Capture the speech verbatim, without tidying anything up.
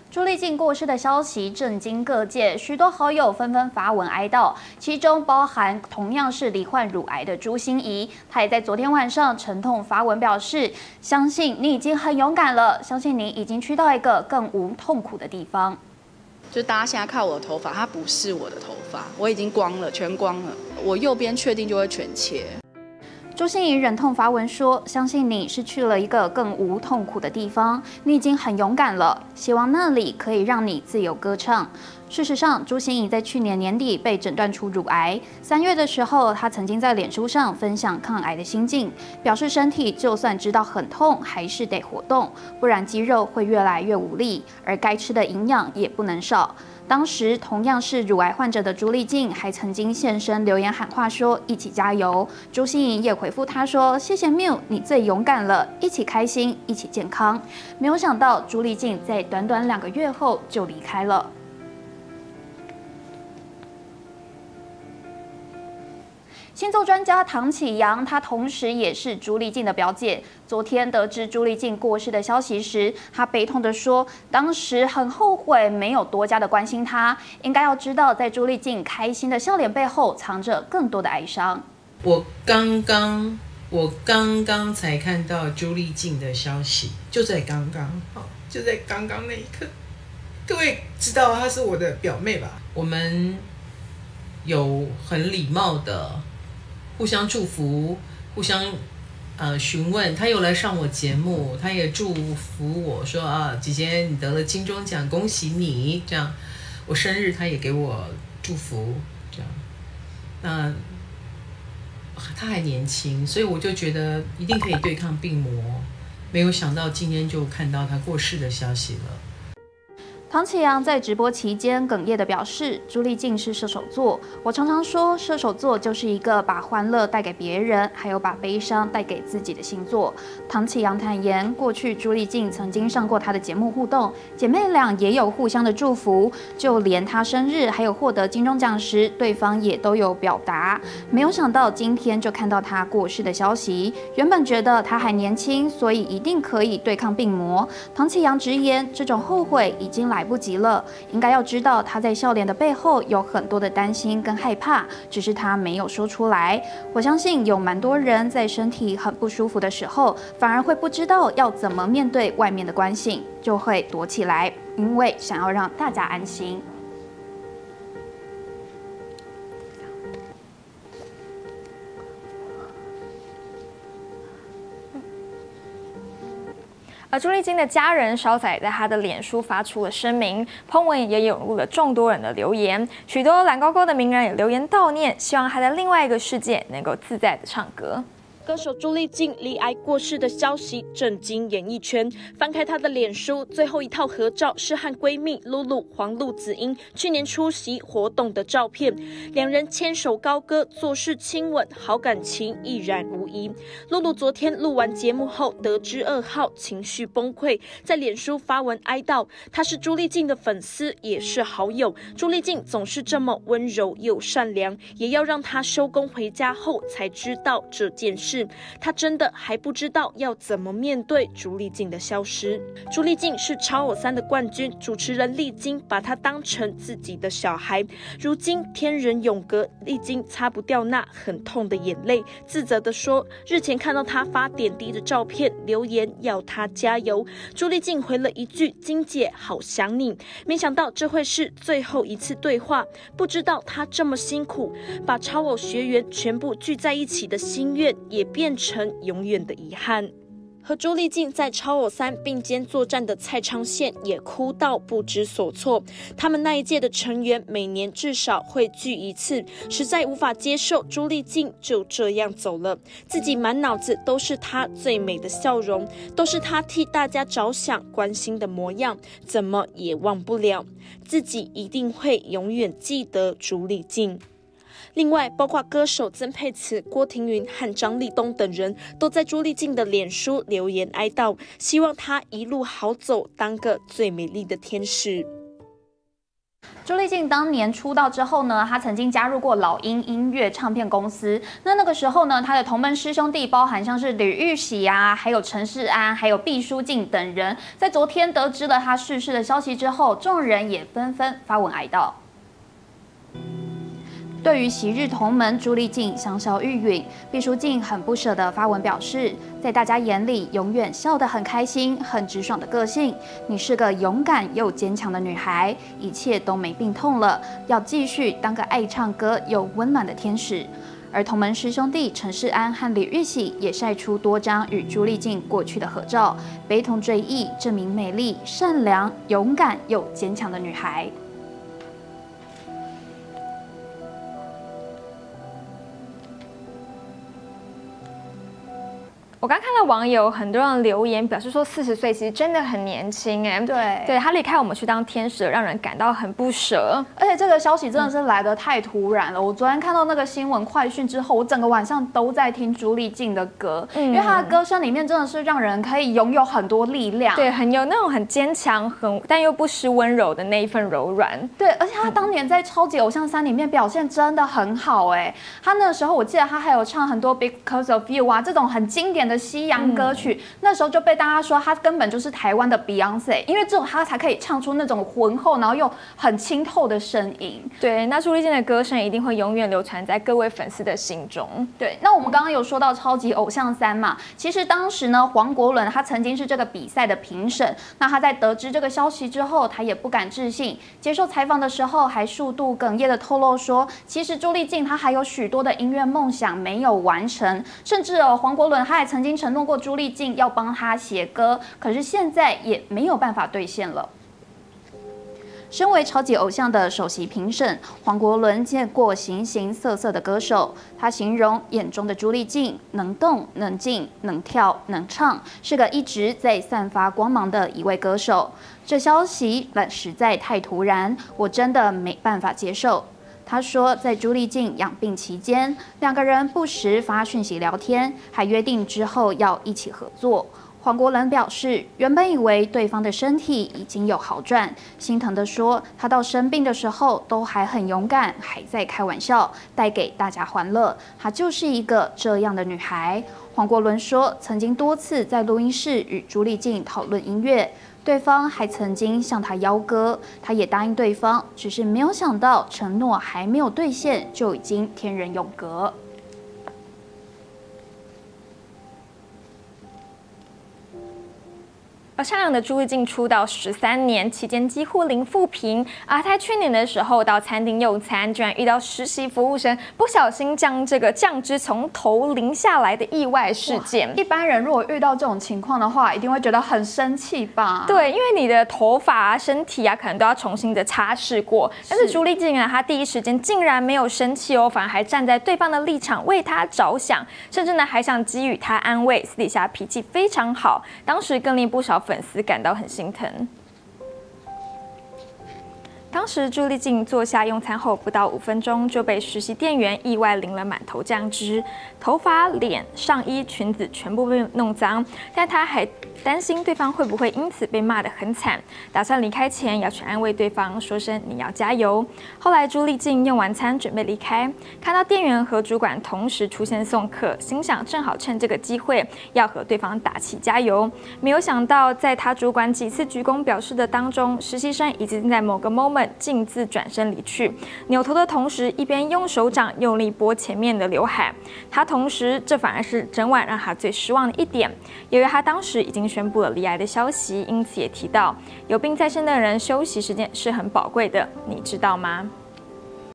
朱丽静过世的消息震惊各界，许多好友纷纷发文哀悼，其中包含同样是罹患乳癌的朱心怡。她也在昨天晚上沉痛发文表示，相信你已经很勇敢了，相信你已经去到一个更无痛苦的地方。 就大家现在看我的头发，它不是我的头发，我已经光了，全光了。我右边确定就会全切。 朱心怡忍痛发文说：“相信你是去了一个更无痛苦的地方，你已经很勇敢了。希望那里可以让你自由歌唱。”事实上，朱心怡在去年年底被诊断出乳癌。三月的时候，她曾经在脸书上分享抗癌的心境，表示身体就算知道很痛，还是得活动，不然肌肉会越来越无力，而该吃的营养也不能少。当时同样是乳癌患者的朱丽静，还曾经现身留言喊话说：“一起加油。”朱心怡也回复他说：“谢谢 Miu， 你最勇敢了，一起开心，一起健康。”没有想到朱丽静在短短两个月后就离开了。星座专家唐启阳，她同时也是朱丽静的表姐。昨天得知朱丽静过世的消息时，她悲痛地说：“当时很后悔没有多加的关心她，应该要知道，在朱丽静开心的笑脸背后，藏着更多的哀伤。” 我刚刚，我刚刚才看到朱丽静的消息，就在刚刚，就在刚刚那一刻。各位知道她是我的表妹吧？我们有很礼貌的互相祝福，互相呃询问。他有来上我节目，他也祝福我说啊，姐姐你得了金钟奖，恭喜你！这样，我生日他也给我祝福，这样。那他还年轻，所以我就觉得一定可以对抗病魔。没有想到今天就看到他过世的消息了。 唐启阳在直播期间哽咽地表示：“朱丽静是射手座，我常常说射手座就是一个把欢乐带给别人，还有把悲伤带给自己的星座。”唐启阳坦言，过去朱丽静曾经上过他的节目互动，姐妹俩也有互相的祝福，就连她生日还有获得金钟奖时，对方也都有表达。没有想到今天就看到她过世的消息，原本觉得她还年轻，所以一定可以对抗病魔。唐启阳直言，这种后悔已经来。来不及了，应该要知道他在笑脸的背后有很多的担心跟害怕，只是他没有说出来。我相信有蛮多人在身体很不舒服的时候，反而会不知道要怎么面对外面的关心，就会躲起来，因为想要让大家安心。 而朱丽静的家人稍早在她的脸书发出了声明，po文也涌入了众多人的留言，许多蓝勾勾的名人也留言悼念，希望她在另外一个世界能够自在的唱歌。 歌手朱丽静罹癌过世的消息震惊演艺圈。翻开她的脸书，最后一套合照是和闺蜜露露黄路子英去年出席活动的照片，两人牵手高歌，做事亲吻，好感情一然无疑。露露昨天录完节目后得知噩耗，情绪崩溃，在脸书发文哀悼。她是朱丽静的粉丝，也是好友。朱丽静总是这么温柔又善良，也要让她收工回家后才知道这件事。他真的还不知道要怎么面对朱丽静的消失。朱丽静是超偶三的冠军，主持人丽晶把她当成自己的小孩。如今天人永隔，丽晶擦不掉那很痛的眼泪，自责地说，日前看到她发点滴的照片，留言要她加油。朱丽静回了一句：“晶姐好想你。”没想到这会是最后一次对话，不知道她这么辛苦，把超偶学员全部聚在一起的心愿也变成永远的遗憾。和朱丽静在超偶三并肩作战的蔡昌宪也哭到不知所措。他们那一届的成员每年至少会聚一次，实在无法接受朱丽静就这样走了。自己满脑子都是她最美的笑容，都是她替大家着想关心的模样，怎么也忘不了。自己一定会永远记得朱丽静。另外，包括歌手曾沛慈、郭庭云和张立东等人都在朱丽静的脸书留言哀悼，希望她一路好走，当个最美丽的天使。 朱丽静当年出道之后呢，她曾经加入过老鹰音乐唱片公司。那那个时候呢，她的同门师兄弟包含像是吕玉玺啊，还有陈世安，还有毕书尽等人，在昨天得知了她逝世的消息之后，众人也纷纷发文哀悼。对于昔日同门朱丽静香消玉殒，毕书尽很不舍地发文表示，在大家眼里永远笑得很开心、很直爽的个性，你是个勇敢又坚强的女孩，一切都没病痛了，要继续当个爱唱歌又温暖的天使。而同门师兄弟陈世安和李玉玺也晒出多张与朱丽静过去的合照，悲痛追忆这名美丽、善良、勇敢又坚强的女孩。 我刚看到网友很多人留言，表示说四十岁其实真的很年轻哎。 对， 对他离开我们去当天使，让人感到很不舍。 而且这个消息真的是来得太突然了。我昨天看到那个新闻快讯之后，我整个晚上都在听朱丽静的歌，嗯、因为她的歌声里面真的是让人可以拥有很多力量， 对，很有那种很坚强、很但又不失温柔的那一份柔软。 对，而且她当年在《超级偶像三》里面表现真的很好哎。她那个时候我记得她还有唱很多 Because of You 啊这种很经典的西洋歌曲，嗯、那时候就被大家说她根本就是台湾的 Beyonce， 因为只有她才可以唱出那种浑厚然后又很清透的声音。 对，那朱丽静的歌声一定会永远流传在各位粉丝的心中。 对，那我们刚刚有说到《超级偶像三》嘛，其实当时呢，黄国伦他曾经是这个比赛的评审，那他在得知这个消息之后，他也不敢置信，接受采访的时候还数度哽咽的透露说，其实朱丽静她还有许多的音乐梦想没有完成，甚至哦，黄国伦他还曾经承诺过朱丽静要帮他写歌，可是现在也没有办法兑现了。身为超级偶像的首席评审，黄国伦见过形形色色的歌手。他形容眼中的朱丽静能动、能静、能跳、能唱，是个一直在散发光芒的一位歌手。这消息实在太突然，我真的没办法接受。他说，在朱丽静养病期间，两个人不时发讯息聊天，还约定之后要一起合作。黄国伦表示，原本以为对方的身体已经有好转，心疼地说，他到生病的时候都还很勇敢，还在开玩笑，带给大家欢乐。她就是一个这样的女孩。黄国伦说，曾经多次在录音室与朱丽静讨论音乐，对方还曾经向他邀歌，他也答应对方，只是没有想到承诺还没有兑现，就已经天人永隔。 而善良的朱丽静出道十三年，期间几乎零负评。而在去年的时候，到餐厅用餐，居然遇到实习服务生不小心将这个酱汁从头淋下来的意外事件。 一般人如果遇到这种情况的话，一定会觉得很生气吧？ 对，因为你的头发啊、身体啊，可能都要重新的擦拭过。但是朱丽静啊，她第一时间竟然没有生气哦，反而还站在对方的立场为他着想，甚至呢还想给予他安慰。私底下脾气非常好，当时更令不少粉丝感到很心疼。当时朱丽静坐下用餐后不到五分钟，就被实习店员意外淋了满头酱汁，头发、脸、上衣、裙子全部被弄脏，但她还担心对方会不会因此被骂得很惨，打算离开前要去安慰对方，说声你要加油。后来朱丽静用完餐准备离开，看到店员和主管同时出现送客，心想正好趁这个机会要和对方打气加油。没有想到，在他主管几次鞠躬表示的当中，实习生已经在某个 moment 径自转身离去，扭头的同时一边用手掌用力拨前面的刘海。他同时，这反而是整晚让他最失望的一点。由于他当时已经宣布了罹癌的消息，因此也提到有病在身的人休息时间是很宝贵的，你知道吗？